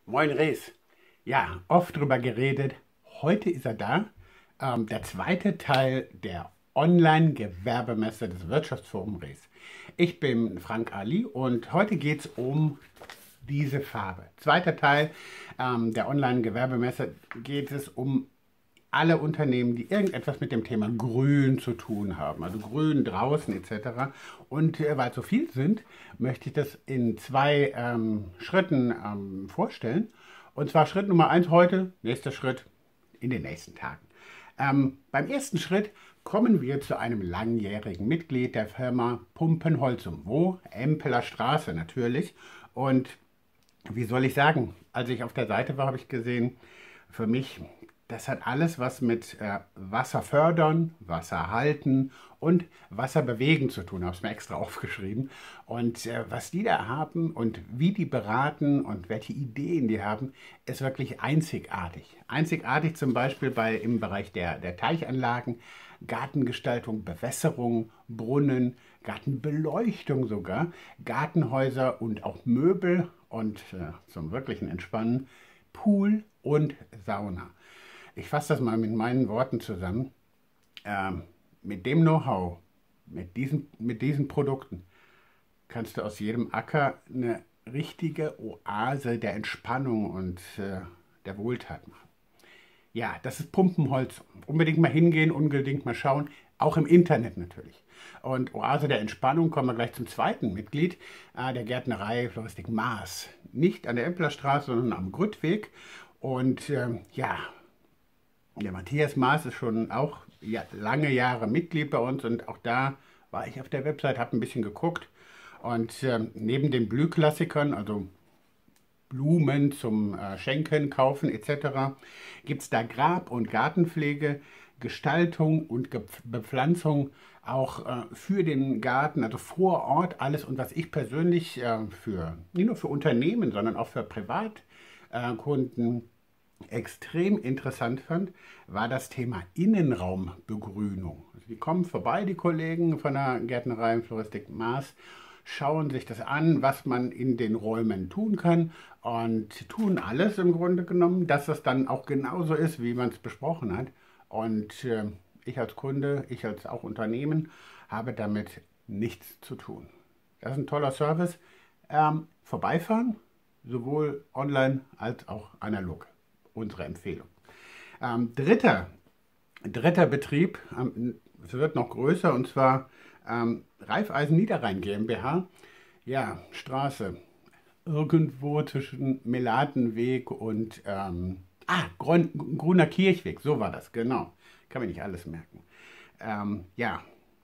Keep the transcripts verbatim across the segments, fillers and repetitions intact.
Moin Rees. Ja, oft drüber geredet. Heute ist er da. Ähm, der zweite Teil der Online-Gewerbemesse des Wirtschaftsforum Rees. Ich bin Frank Ali und heute geht es um diese Farbe. Zweiter Teil ähm, der Online-Gewerbemesse geht es um alle Unternehmen, die irgendetwas mit dem Thema Grün zu tun haben, also Grün draußen et cetera. Und äh, weil es so viel sind, möchte ich das in zwei ähm, Schritten ähm, vorstellen. Und zwar Schritt Nummer eins heute, nächster Schritt in den nächsten Tagen. Ähm, beim ersten Schritt kommen wir zu einem langjährigen Mitglied der Firma Pumpenholzum. Wo? Empeler Straße natürlich. Und wie soll ich sagen, als ich auf der Seite war, habe ich gesehen, für mich, das hat alles was mit äh, Wasser fördern, Wasser halten und Wasser bewegen zu tun. Ich habe es mir extra aufgeschrieben. Und äh, was die da haben und wie die beraten und welche Ideen die haben, ist wirklich einzigartig. Einzigartig zum Beispiel bei, im Bereich der, der Teichanlagen, Gartengestaltung, Bewässerung, Brunnen, Gartenbeleuchtung sogar, Gartenhäuser und auch Möbel und äh, zum wirklichen Entspannen Pool und Sauna. Ich fasse das mal mit meinen Worten zusammen. Ähm, mit dem Know-how, mit diesen, mit diesen Produkten, kannst du aus jedem Acker eine richtige Oase der Entspannung und äh, der Wohltat machen. Ja, das ist Pumpenholz. Unbedingt mal hingehen, unbedingt mal schauen. Auch im Internet natürlich. Und Oase der Entspannung kommen wir gleich zum zweiten Mitglied äh, der Gärtnerei Floristik Maas. Nicht an der Empeler Straße, sondern am Grüttweg. Und ähm, ja, der Matthias Maas ist schon auch ja, lange Jahre Mitglied bei uns. Und auch da war ich auf der Website, habe ein bisschen geguckt. Und ähm, neben den Blühklassikern, also Blumen zum äh, Schenken, Kaufen et cetera, gibt es da Grab- und Gartenpflege, Gestaltung und Ge Bepflanzung auch äh, für den Garten, also vor Ort alles. Und was ich persönlich äh, für, nicht nur für Unternehmen, sondern auch für Privatkunden äh, extrem interessant fand, war das Thema Innenraumbegrünung. Also die kommen vorbei, die Kollegen von der Gärtnerei Floristik Maas, schauen sich das an, was man in den Räumen tun kann und tun alles im Grunde genommen, dass es dann auch genauso ist, wie man es besprochen hat. Und äh, ich als Kunde, ich als auch Unternehmen habe damit nichts zu tun. Das ist ein toller Service. Ähm, vorbeifahren, sowohl online als auch analog. Unsere Empfehlung. Ähm, dritter, dritter Betrieb, ähm, es wird noch größer, und zwar ähm, Raiffeisen Niederrhein GmbH. Ja, Straße. Irgendwo zwischen Melatenweg und ähm, ah, Grun Gruner Kirchweg, so war das, genau. Kann mir nicht alles merken. Ähm, ja,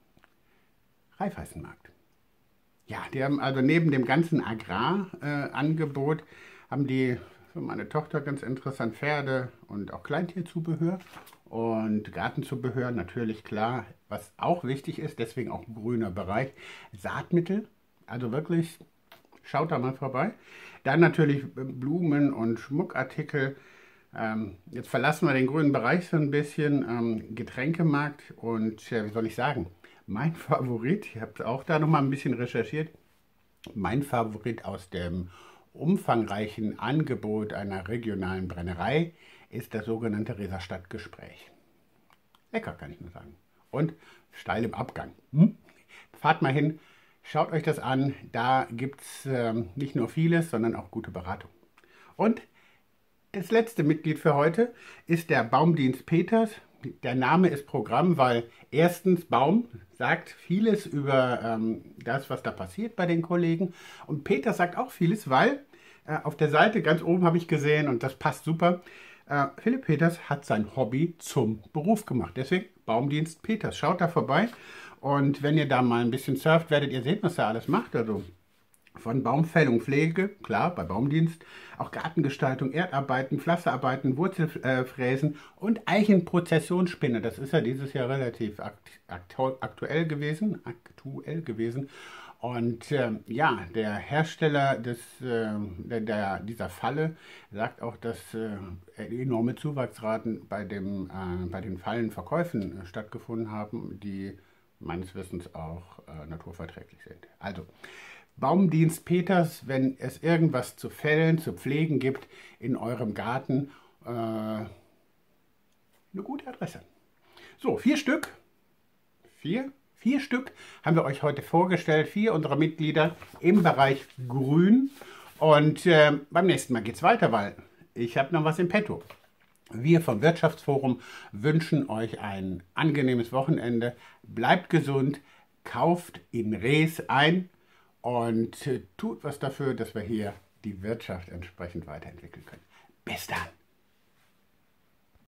Raiffeisenmarkt. Ja, die haben also neben dem ganzen Agrarangebot, äh, haben die für meine Tochter ganz interessant Pferde und auch Kleintierzubehör und Gartenzubehör, natürlich klar, was auch wichtig ist, deswegen auch grüner Bereich, Saatmittel, also wirklich, schaut da mal vorbei. Dann natürlich Blumen und Schmuckartikel. Ähm, jetzt verlassen wir den grünen Bereich so ein bisschen, ähm, Getränkemarkt und äh, wie soll ich sagen, mein Favorit, ich habe auch da nochmal ein bisschen recherchiert, mein Favorit aus dem umfangreichen Angebot einer regionalen Brennerei ist das sogenannte Reser Stadtgespräch. Lecker, kann ich nur sagen. Und steil im Abgang. Hm? Fahrt mal hin, schaut euch das an. Da gibt es ähm, nicht nur vieles, sondern auch gute Beratung. Und das letzte Mitglied für heute ist der Baumdienst Peters. Der Name ist Programm, weil erstens Baum sagt vieles über ähm, das, was da passiert bei den Kollegen. Und Peters sagt auch vieles, weil äh, auf der Seite ganz oben habe ich gesehen, und das passt super, äh, Philipp Peters hat sein Hobby zum Beruf gemacht. Deswegen Baumdienst Peters. Schaut da vorbei. Und wenn ihr da mal ein bisschen surft, werdet ihr sehen, was er alles macht. Also von Baumfällung, Pflege, klar, bei Baumdienst, auch Gartengestaltung, Erdarbeiten, Pflasterarbeiten, Wurzelfräsen und Eichenprozessionsspinne. Das ist ja dieses Jahr relativ akt aktu aktuell gewesen, aktuell gewesen. Und äh, ja, der Hersteller des, äh, der, der, dieser Falle sagt auch, dass äh, enorme Zuwachsraten bei, dem, äh, bei den Fallenverkäufen äh, stattgefunden haben, die meines Wissens auch äh, naturverträglich sind. Also, Baumdienst Peters, wenn es irgendwas zu fällen, zu pflegen gibt in eurem Garten. Äh, eine gute Adresse. So, vier Stück. Vier? Vier Stück haben wir euch heute vorgestellt. Vier unserer Mitglieder im Bereich Grün. Und äh, beim nächsten Mal geht es weiter, weil ich habe noch was im Petto. Wir vom Wirtschaftsforum wünschen euch ein angenehmes Wochenende. Bleibt gesund, kauft in Rees ein und tut was dafür, dass wir hier die Wirtschaft entsprechend weiterentwickeln können. Bis dann!